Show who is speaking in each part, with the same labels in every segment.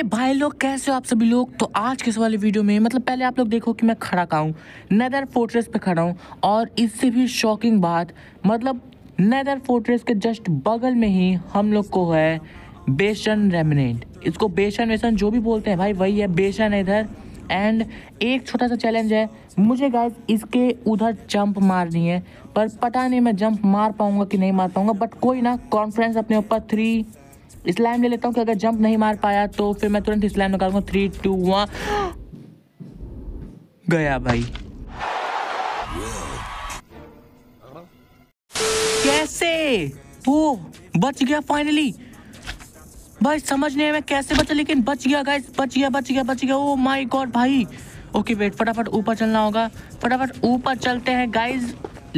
Speaker 1: हे भाई लोग, कैसे हो आप सभी लोग। तो आज के इस वाले वीडियो में मतलब पहले आप लोग देखो कि मैं खड़ा कहाँ हूँ। नेदर फोर्ट्रेस पे खड़ा हूँ और इससे भी शॉकिंग बात मतलब नेदर फोर्ट्रेस के जस्ट बगल में ही हम लोग को है बेशन रेमिनेंट। इसको बेशन वेशन जो भी बोलते हैं भाई वही है, बेशन है इधर। एंड एक छोटा सा चैलेंज है मुझे गाइस, इसके उधर जंप मारनी है, पर पता नहीं मैं जंप मार पाऊंगा कि नहीं मार पाऊंगा। बट कोई ना, कॉन्फिडेंस अपने ऊपर 3 स्लाइम ले लेता हूँ कि अगर जंप नहीं मार पाया तो फिर मैं तुरंत स्लाइम निकालूंगा। 3 2 1 गया भाई। कैसे वो बच गया फाइनली भाई, समझ नहीं आया मैं कैसे बचा, लेकिन बच गया गाइस, बच गया। ओ माय गॉड भाई। ओके वेट, फटाफट ऊपर चलना होगा, फटाफट ऊपर चलते हैं गाइस।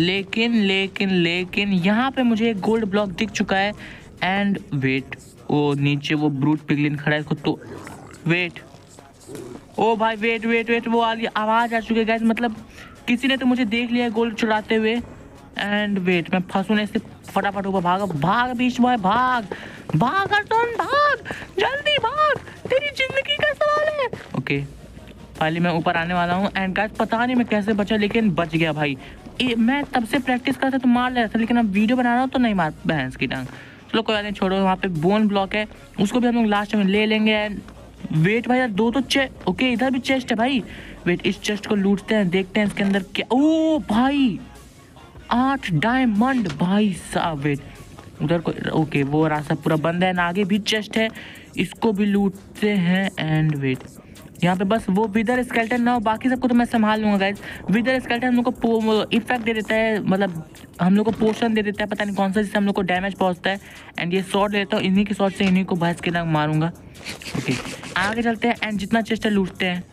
Speaker 1: लेकिन यहाँ पे मुझे एक गोल्ड ब्लॉक दिख चुका है। एंड वेट, ओ नीचे वो ब्रूट पिगलिन खड़ा है, इसको तो वेट, ओ भाई वेट, वो आवाज आ चुकी है गाइस, मतलब किसी ने तो मुझे देख लिया गोल्ड चुराते हुए। एंड वेट, मैं फंसू नहीं, फटाफट ऊपर भाग बीच में, भाग अर्जुन भाग, जल्दी भाग, तेरी जिंदगी का सवाल है। ओके फाइनली मैं ऊपर आने वाला हूँ। एंड गाइस पता नहीं मैं कैसे बचा, लेकिन बच गया भाई। मैं तब से प्रैक्टिस करता तो मार ले रहा था, लेकिन अब वीडियो बना रहा हूँ तो नहीं मार भैंस की टांग। चलो कोई बात नहीं, छोड़ो। वहाँ पे बोन ब्लॉक है, उसको भी हम लोग लास्ट में ले लेंगे। एंड वेट भाई यार, 2 तो चेस्ट। ओके इधर भी चेस्ट है भाई। वेट, इस चेस्ट को लूटते हैं, देखते हैं इसके अंदर क्या। ओ भाई 8 डायमंड भाई साहब। वेट उधर को, ओके वो रास्ता पूरा बंद है ना, आगे भी चेस्ट है, इसको भी लूटते हैं। एंड वेट, यहाँ पे बस वो विदर स्केलेटन ना हो, बाकी सबको तो मैं संभाल लूंगा गाइस। विदर स्केलेटन हम लोग को इफेक्ट दे देता है, मतलब हम लोग को पोशन दे देता है, पता नहीं कौन सा, जिससे हम लोग को डैमेज पहुंचता है। एंड ये शॉट लेता हूँ, इन्हीं की शॉट से इन्हीं को भैंस के नाम मारूंगा। ओके आगे चलते हैं एंड जितना चेस्ट है लूटते हैं।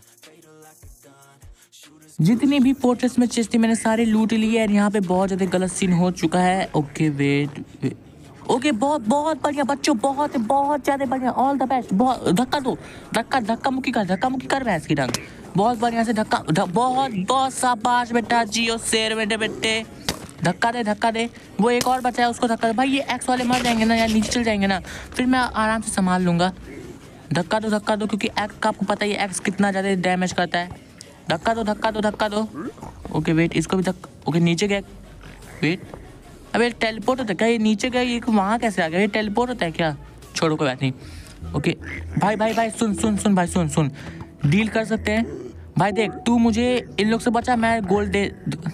Speaker 1: जितनी भी फोर्ट्रेस में चेस्ट थी मैंने सारे लूट ली है। यहाँ पे बहुत ज़्यादा गलत सीन हो चुका है। ओके वेट, ओके बहुत बढ़िया बच्चों, बहुत ज़्यादा बढ़िया, ऑल द बेस्ट। बहुत धक्का मुक्की कर भैंस की ढंग, बहुत बढ़िया से धक्का बहुत शाबाश बेटा, जियो शेर बेटे, धक्का दे। वो एक और बचा है, उसको धक्का दे भाई। ये एक्स वाले मर जाएंगे ना यार, नीचे चल जाएंगे ना, फिर मैं आराम से संभाल लूँगा। धक्का दो क्योंकि एक्स का आपको पता ही है एक्स कितना ज़्यादा डैमेज करता है। धक्का दो। ओके वेट, इसको भी ओके नीचे गया। वेट अबे टेलीपोर्ट होता है क्या, ये नीचे गया, ये वहाँ कैसे आ गया, ये टेलीपोर्ट होता है क्या। छोड़ो कोई बात नहीं। ओके भाई सुन भाई, सुन डील कर सकते हैं भाई। देख तू मुझे इन लोग से बचा, मैं गोल्ड दे।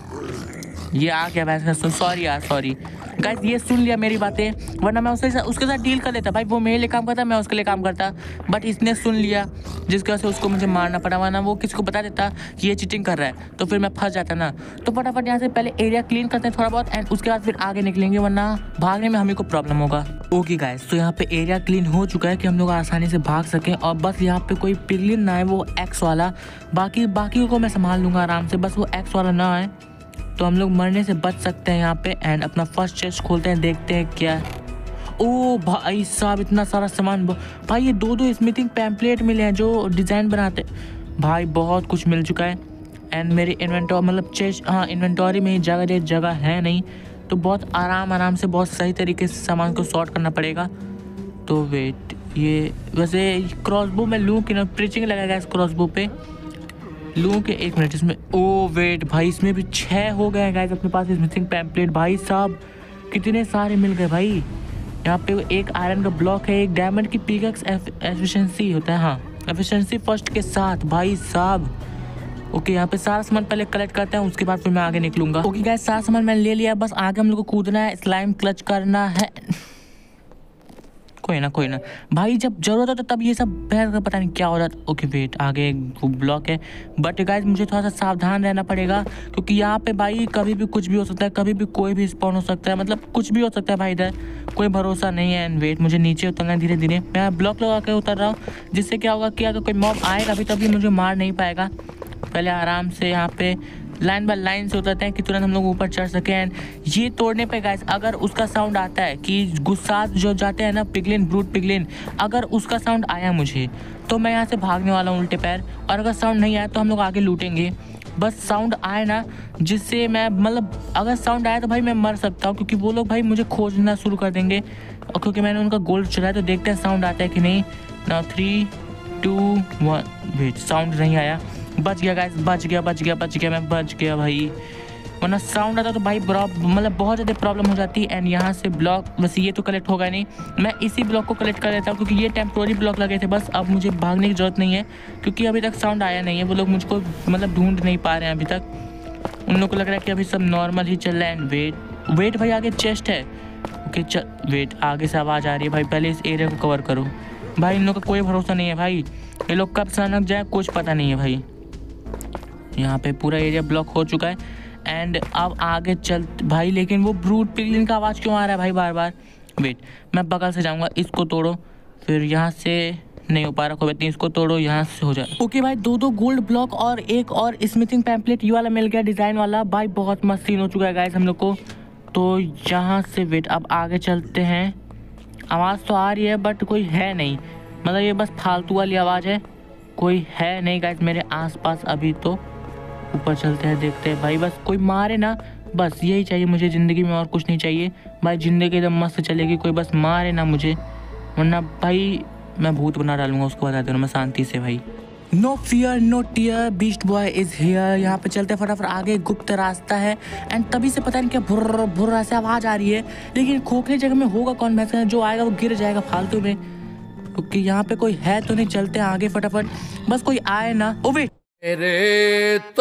Speaker 1: ये आ गया भाई, सुन, सॉरी गाइस, ये सुन लिया मेरी बातें, वरना मैं उसके साथ डील कर लेता भाई। वो मेरे लिए काम करता, मैं उसके लिए काम करता, बट इसने सुन लिया जिसकी वजह से उसको मुझे मारना पड़ा। वरना वो किसी को बता देता कि ये चीटिंग कर रहा है तो फिर मैं फंस जाता ना। तो फटाफट यहाँ से पहले एरिया क्लीन करते हैं थोड़ा बहुत, एंड उसके बाद फिर आगे निकलेंगे, वरना भागने में हमें को प्रॉब्लम होगा। ओके गाइस, तो यहाँ पे एरिया क्लीन हो चुका है कि हम लोग आसानी से भाग सकें, और बस यहाँ पे कोई पिगलिन ना है, वो एक्स वाला। बाकी को मैं संभाल लूँगा आराम से, बस वो एक्स वाला ना आए तो हम लोग मरने से बच सकते हैं यहाँ पे। एंड अपना फर्स्ट चेस्ट खोलते हैं, देखते हैं क्या। ओ भाई साहब इतना सारा सामान भाई, ये 2 स्मिथिंग पैम्पलेट मिले हैं जो डिज़ाइन बनाते भाई, बहुत कुछ मिल चुका है। एंड मेरे इन्वेंटरी मतलब चेस्ट, हाँ इन्वेंटरी में ही जगह है नहीं, तो बहुत आराम से बहुत सही तरीके से सामान को सॉर्ट करना पड़ेगा। तो वेट, ये वैसे क्रॉसबो मैं लूँ कि ना, प्रीचिंग लगाएगा इस क्रॉसबो पे लूँ के 1 मिनट इसमें। ओ वेट भाई, इसमें भी 6 हो गए हैं गाइस अपने पास मिसिंग पैम्पलेट। भाई साहब कितने सारे मिल गए भाई। यहाँ पे एक आयरन का ब्लॉक है, एक डायमंड की पिकैक्स एफिशिएंसी होता है, हाँ एफिशिएंसी फर्स्ट के साथ भाई साहब। ओके यहाँ पे सारा सामान पहले कलेक्ट करते हैं, उसके बाद फिर मैं आगे निकलूंगा। ओके गाइस, सारा सामान मैंने ले लिया, बस आगे हम लोग को कूदना है, स्लाइम क्लच करना है। कोई ना भाई, जब जरूरत हो तो तब ये सब भैंस का पता नहीं क्या हो रहा है। ओके वेट, आगे एक ब्लॉक है, बट गाइस मुझे थोड़ा सा सावधान रहना पड़ेगा, क्योंकि यहाँ पे भाई कभी भी कुछ भी हो सकता है, कभी भी कोई भी स्पॉन हो सकता है, मतलब कुछ भी हो सकता है भाई, इधर कोई भरोसा नहीं है। एंड वेट, मुझे नीचे उतरना है धीरे, मैं ब्लॉक लगा के उतर रहा हूँ, जिससे क्या होगा कि अगर कोई मॉब आएगा भी तभी मुझे मार नहीं पाएगा। पहले आराम से यहाँ पे लाइन बाय लाइन से उतरते हैं कि तुरंत हम लोग ऊपर चढ़ सकें। एंड ये तोड़ने पे गाइस अगर उसका साउंड आता है कि गुस्सा जो जाते हैं ना ब्रूट पिगलिन, अगर उसका साउंड आया मुझे तो मैं यहाँ से भागने वाला हूँ उल्टे पैर, और अगर साउंड नहीं आया तो हम लोग आगे लूटेंगे। बस साउंड आए ना, जिससे मैं मतलब अगर साउंड आया तो भाई मैं मर सकता हूँ, क्योंकि वो लोग भाई मुझे खोजना शुरू कर देंगे, और क्योंकि मैंने उनका गोल्ड चुराया। तो देखते हैं साउंड आता है कि नहीं। नाउ 3 2 1 वेट साउंड नहीं आया, बच गया गाइस, बच गया मैं बच गया भाई, वरना साउंड आता तो भाई मतलब बहुत ज़्यादा प्रॉब्लम हो जाती है। एंड यहाँ से ब्लॉक वैसे ये तो कलेक्ट होगा नहीं, मैं इसी ब्लॉक को कलेक्ट कर लेता हूँ क्योंकि ये टेम्प्रोरी ब्लॉक लगे थे बस। अब मुझे भागने की ज़रूरत नहीं है क्योंकि अभी तक साउंड आया नहीं है, वो लोग मुझको मतलब ढूंढ नहीं पा रहे हैं अभी तक, उन लोग को लग रहा है कि अभी सब नॉर्मल ही चल रहा है। एंड वेट भाई आगे चेस्ट है, ओके चल वेट आगे से आवाज़ आ रही है भाई, पहले इस एरिया को कवर करो भाई, इन लोग का कोई भरोसा नहीं है भाई, ये लोग कब सनक जाए कुछ पता नहीं है भाई। यहाँ पे पूरा एरिया ब्लॉक हो चुका है एंड अब आगे चल भाई, लेकिन वो ब्रूट पिगलिन का आवाज़ क्यों आ रहा है भाई बार बार। वेट मैं बगल से जाऊँगा, इसको तोड़ो, फिर यहाँ से नहीं हो पा रहा कोई बात नहीं, इसको तोड़ो, यहाँ से हो जाए। ओके भाई 2 गोल्ड ब्लॉक और एक और स्मिथिंग पैम्पलेट ये वाला मिल गया डिज़ाइन वाला भाई, बहुत मस्त सीन हो चुका है गाइस हम लोग को। तो यहाँ से वेट अब आगे चलते हैं, आवाज़ तो आ रही है बट कोई है नहीं, मतलब ये बस फालतू वाली आवाज़ है, कोई है नहीं गाइस मेरे आसपास अभी। तो ऊपर चलते हैं, देखते हैं भाई, बस कोई मारे ना, बस यही चाहिए मुझे ज़िंदगी में, और कुछ नहीं चाहिए भाई, ज़िंदगी एकदम मस्त चलेगी, कोई बस मारे ना मुझे, वरना भाई मैं भूत बना डालूंगा उसको, बता दे रहा मैं शांति से भाई। No fear no tear, beast boy is here. यहाँ पे चलते फटाफट आगे, गुप्त रास्ता है एंड तभी से पता नहीं क्या भुर्र भुर्र से आवाज़ आ रही है, लेकिन खोखले जगह में होगा कौन, भैंस जो आएगा वो गिर जाएगा फालतू में, क्योंकि यहाँ पे कोई है तो नहीं। चलते हैं आगे फटाफट, बस कोई आए ना। ओ वेट
Speaker 2: मेरे तो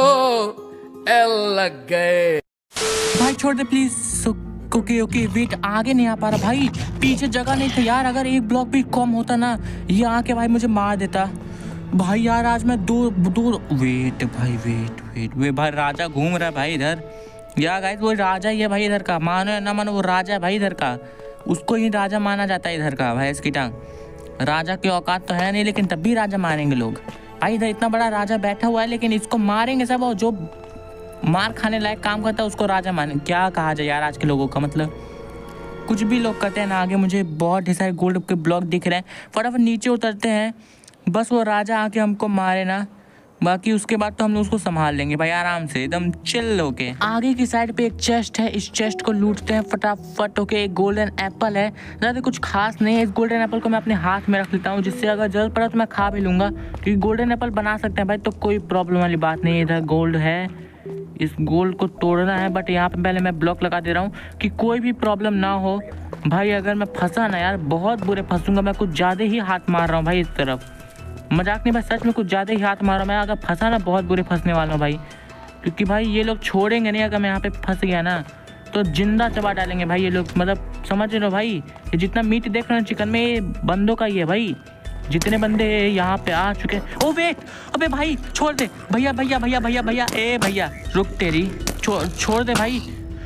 Speaker 2: एल लग गए
Speaker 1: भाई, छोड़ दे प्लीज। ओके वेट आगे नहीं आ पा रहा भाई, पीछे जगह नहीं था यार, अगर एक ब्लॉक भी कम होता ना ये आके भाई मुझे मार देता भाई। यार आज मैं दो वेट भाई राजा घूम रहा है भाई इधर, या गाइस वो राजा ही है भाई इधर का, मानो या ना मानो वो राजा है भाई इधर का, उसको ही राजा माना जाता है इधर का भाई। इसकी टांग राजा की औकात तो है नहीं, लेकिन तब भी राजा मारेंगे लोग भाई, इधर इतना बड़ा राजा बैठा हुआ है लेकिन इसको मारेंगे सब, और जो मार खाने लायक काम करता है उसको राजा माने। क्या कहा जाए यार आज के लोगों का, मतलब कुछ भी लोग करते हैं ना। आगे मुझे बहुत ढेर सारे गोल्ड के ब्लॉक दिख रहे हैं, फटाफट नीचे उतरते हैं, बस वो राजा आके हमको मारे ना, बाकी उसके बाद तो हम लोग उसको संभाल लेंगे भाई आराम से एकदम चिल होके। आगे की साइड पे एक चेस्ट है, इस चेस्ट को लूटते हैं फटाफट। ओके एक गोल्डन एप्पल है, ज़्यादा कुछ खास नहीं है, इस गोल्डन एप्पल को मैं अपने हाथ में रख लेता हूँ, जिससे अगर जरूरत पड़ा तो मैं खा भी लूँगा, क्योंकि गोल्डन एप्पल बना सकते हैं भाई, तो कोई प्रॉब्लम वाली बात नहीं है। इधर गोल्ड है, इस गोल्ड को तोड़ना है, बट यहाँ पे पहले मैं ब्लॉक लगा दे रहा हूँ कि कोई भी प्रॉब्लम ना हो भाई। अगर मैं फंसा ना यार बहुत बुरे फंसूंगा, मैं कुछ ज़्यादा ही हाथ मार रहा हूँ भाई इस तरफ, मजाक नहीं भाई सच में कुछ ज़्यादा ही हाथ मारा मैं, अगर फंसा ना बहुत बुरे फंसने वाला हूँ भाई, क्योंकि भाई ये लोग छोड़ेंगे नहीं, अगर मैं यहाँ पे फंस गया ना तो जिंदा चबा डालेंगे भाई ये लोग, मतलब समझ रहे हो भाई। ये जितना मीट देख रहे हो चिकन में ये बंदों का ही है भाई, जितने बंदे यहाँ पे आ चुके हैं। ओ वेट अबे भाई छोड़ दे भैया भैया भैया भैया भैया, ए भैया रुक तेरी, छोड़ दे भाई।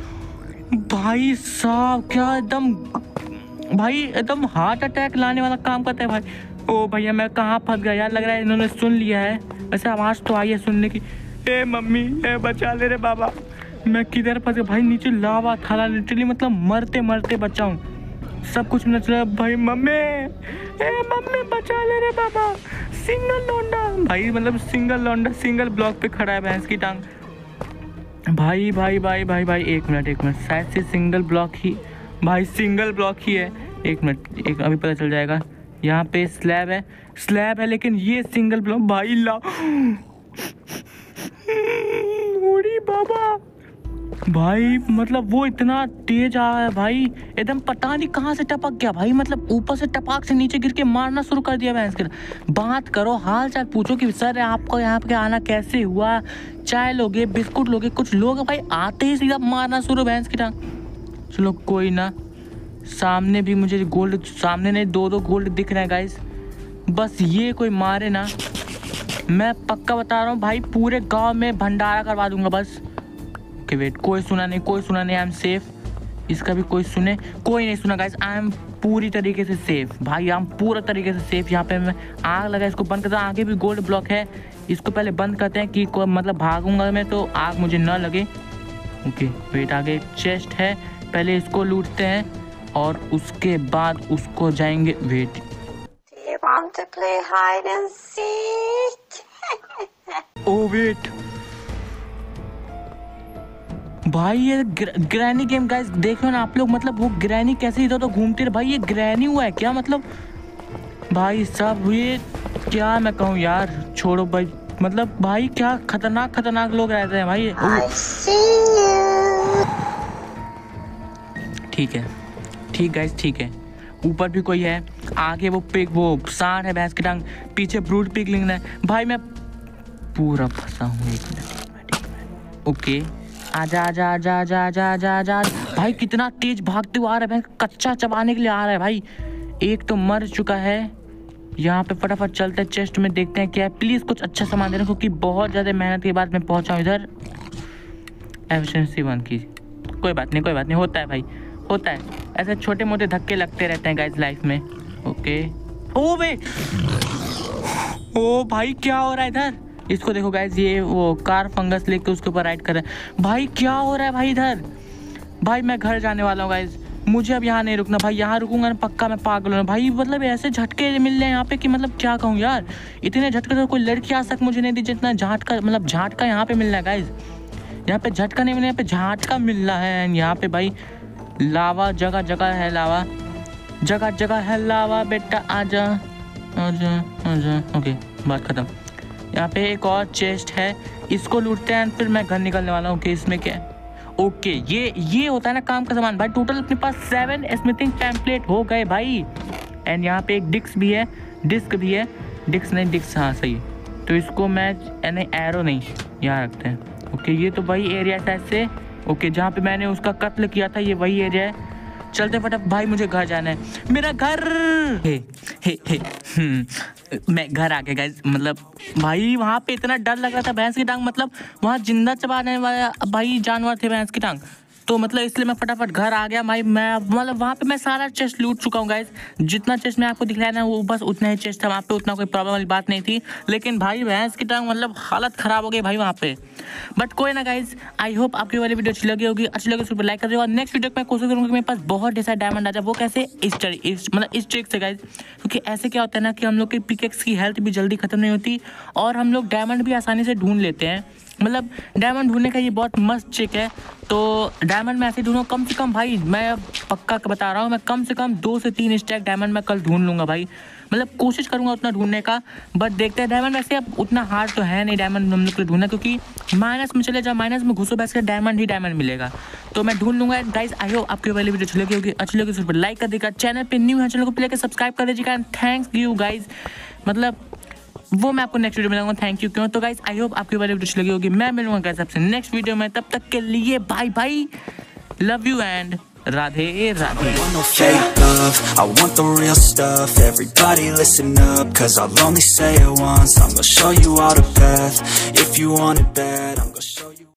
Speaker 1: भाई साहब क्या एकदम भाई एकदम हार्ट अटैक लाने वाला काम करता है भाई। ओ भैया मैं कहाँ फंस गया यार, लग रहा है इन्होंने सुन लिया है, वैसे आवाज़ तो आई है सुनने की। ए मम्मी ए बचा ले रे बाबा, मैं किधर फंस गया भाई, नीचे लावा था लिटरली, मतलब मरते मरते बचाऊँ, सब कुछ नच रहा है भाई। मम्मी ए मम्मी बचा ले रे बाबा, सिंगल लौंडा भाई, मतलब सिंगल लौंडा सिंगल ब्लॉक पे खड़ा है भैंस की टांग। भाई भाई भाई भाई भाई एक मिनट शायद से सिंगल ब्लॉक ही भाई, सिंगल ब्लॉक ही है, एक मिनट एक अभी पता चल जाएगा। यहाँ पे स्लैब है लेकिन ये सिंगल ब्लॉक भाई ला ओरी बाबा भाई, मतलब वो इतना तेज आ रहा है भाई, एकदम पता नहीं कहाँ से टपक गया भाई, मतलब ऊपर से टपक से नीचे गिर के मारना शुरू कर दिया भैंस के। बात करो हाल चाल पूछो कि सर आपको यहाँ पे आना कैसे हुआ, चाय लोगे बिस्कुट लोगे, कुछ लोग भाई आते ही सीधा मारना शुरू भैंस की टांग। चलो कोई ना, सामने भी मुझे गोल्ड, सामने नहीं दो गोल्ड दिख रहे हैं गाइस, बस ये कोई मारे ना मैं पक्का बता रहा हूँ भाई पूरे गांव में भंडारा करवा दूंगा बस। ओके वेट कोई सुना नहीं, आई एम सेफ, इसका भी कोई सुने, कोई नहीं सुना गाइस, आई एम पूरी तरीके से सेफ भाई, आई एम पूरा तरीके से सेफ। यहाँ पे मैं आग लगा, इसको बंद करता हूँ, आगे भी गोल्ड ब्लॉक है, इसको पहले बंद करते हैं कि मतलब भागूंगा मैं तो आग मुझे ना लगे। ओके वेट आगे एक चेस्ट है, पहले इसको लूटते हैं और उसके बाद उसको जाएंगे। Wait
Speaker 3: want to play hide and seek?
Speaker 1: Oh wait भाई ये ग्रैनी गेम गाइस देखो ना आप लोग, मतलब वो ग्रैनी कैसे इधर तो घूमते रहे भाई, ये ग्रैनी हुआ है क्या, मतलब भाई साहब ये क्या मैं कहूँ यार, छोड़ो भाई, मतलब भाई क्या खतरनाक खतरनाक लोग रहते हैं भाई।
Speaker 3: I see you.
Speaker 1: ठीक है, ठीक गाइस, ठीक है। ऊपर भी कोई है, आगे वो पिग, वो सांड है भैंस की टांग, पीछे ब्रूड पिगलिंग है। भाई मैं पूरा फंसा हूँ। एक मिनट, ओके, आजा आजा आजा आजा आजा आजा आजा। भाई कितना तेज भागते हुए आ रहा है, भैंस कच्चा चबाने के लिए आ रहा है भाई। एक तो मर चुका है। यहाँ पे फटाफट चलते हैं, चेस्ट में देखते हैं क्या है। प्लीज़ कुछ अच्छा सामान देना, क्योंकि बहुत ज़्यादा मेहनत के बाद मैं पहुँचा हूँ इधर। एफिशिएंसी 1 की, कोई बात नहीं, कोई बात नहीं, होता है भाई, होता है। ऐसे छोटे मोटे धक्के लगते रहते हैं गाइस लाइफ में। ओके, ओ वे, ओ भाई क्या हो रहा है इधर? इसको देखो गाइस, ये वो कार फंगस लेके उसके ऊपर राइड कर रहा है। भाई क्या हो रहा है भाई इधर? भाई मैं घर जाने वाला हूँ गाइस, मुझे अब यहाँ नहीं रुकना भाई। यहाँ रुकूंगा ना पक्का मैं पागल हूँ भाई। मतलब ऐसे झटके मिल रहे हैं यहाँ पे कि मतलब क्या कहूँ यार, इतने झटके तो कोई लड़की आज तक मुझे नहीं दी जितना झटका, मतलब झटका यहाँ पे मिल रहा है गाइस। यहाँ पे झटका नहीं मिल रहा, यहाँ पे झटका मिल रहा है। एंड यहाँ पे भाई लावा जगह जगह है, लावा जगह जगह है लावा। बेटा आजा आजा आजा। ओके, बात खत्म। यहाँ पे एक और चेस्ट है, इसको लूटते हैं फिर मैं घर निकलने वाला हूँ। ओके, इसमें क्या है? ओके, ये होता है ना काम का सामान भाई। टोटल अपने पास 7 स्मिथिंग टेम्पलेट हो गए भाई। एंड यहाँ पे एक डिस्क भी है, डिस्क भी है, डिस्क नहीं डिस्क, हाँ सही है। तो इसको मैं यानी एरो नहीं यहाँ रखते हैं। ओके, ये तो वही एरिया है से। ओके, जहाँ पे मैंने उसका कत्ल किया था ये वही एरिया है। चलते फटाफट भाई, मुझे घर जाना है, मेरा घर। मैं घर आ गया गाइस। मतलब भाई वहाँ पे इतना डर लग रहा था, भैंस की टांग, मतलब वहाँ जिंदा चबाने वाला भाई जानवर थे भैंस की टांग। तो मतलब इसलिए मैं फटाफट घर आ गया भाई। मैं मतलब वहाँ पे मैं सारा चेस्ट लूट चुका हूँ गाइस। जितना चेस्ट मैं आपको दिखाया ना वो बस उतना ही चेस्ट था, वहाँ पे उतना कोई प्रॉब्लम वाली बात नहीं थी। लेकिन भाई भैंस की टांग मतलब हालत ख़राब हो गई भाई वहाँ पे। बट कोई ना गाइस, आई होप आपकी वाली वीडियो अच्छी लगी होगी। अच्छी लगी तो लाइक कर देगा। नेक्स्ट वीडियो मैं कोशिश करूँगा कि मेरे पास बहुत ढेर सारा डायमंड आ जाए। वो कैसे? इस ट्रिक से गाइस, क्योंकि ऐसे क्या होता है ना कि हम लोग की पिकेक्स की हेल्थ भी जल्दी खत्म नहीं होती और हम लोग डायमंड भी आसानी से ढूंढ लेते हैं। मतलब डायमंड ढूंढने का ये बहुत मस्त ट्रिक है। तो डायमंड मैं ऐसे ढूंढूँ कम से कम भाई, मैं पक्का बता रहा हूँ, मैं कम से कम 2 से 3 स्टैक डायमंड मैं कल ढूंढ लूँगा भाई। मतलब कोशिश करूँगा उतना ढूंढने का। बट देखते हैं, डायमंड वैसे अब उतना हार्ड तो है नहीं डायमंड हम लोग को ढूंढना, क्योंकि माइनस में चले जाओ, माइनस में घुसो बैठ कर डायमंड ही डायमंड मिलेगा। तो मैं ढूंढ लूँगा गाइस। आई होप आपकी वाली वीडियो अच्छी लगी होगी। अच्छी लगी तो लाइक कर देगा, चैनल पे न्यू है चैनल को प्ले सब्सक्राइब कर दीजिएगा। एंड थैंक्स यू गाइज, मतलब वो मैं आपको नेक्स्ट वीडियो में मिलूंगा। थैंक यू क्यों। तो गाइस आई होप आपकी वाली वीडियो अच्छी लगी होगी। मैं मिलूंगा गाइस आपसे नेक्स्ट वीडियो में, तब तक के लिए bye bye, love you and Radhe Radhe.
Speaker 4: I want no fake love, I want the real stuff. Everybody listen up, cause I'll only say it once. I'm gonna show you all the path. If you want it bad, I'm gonna show you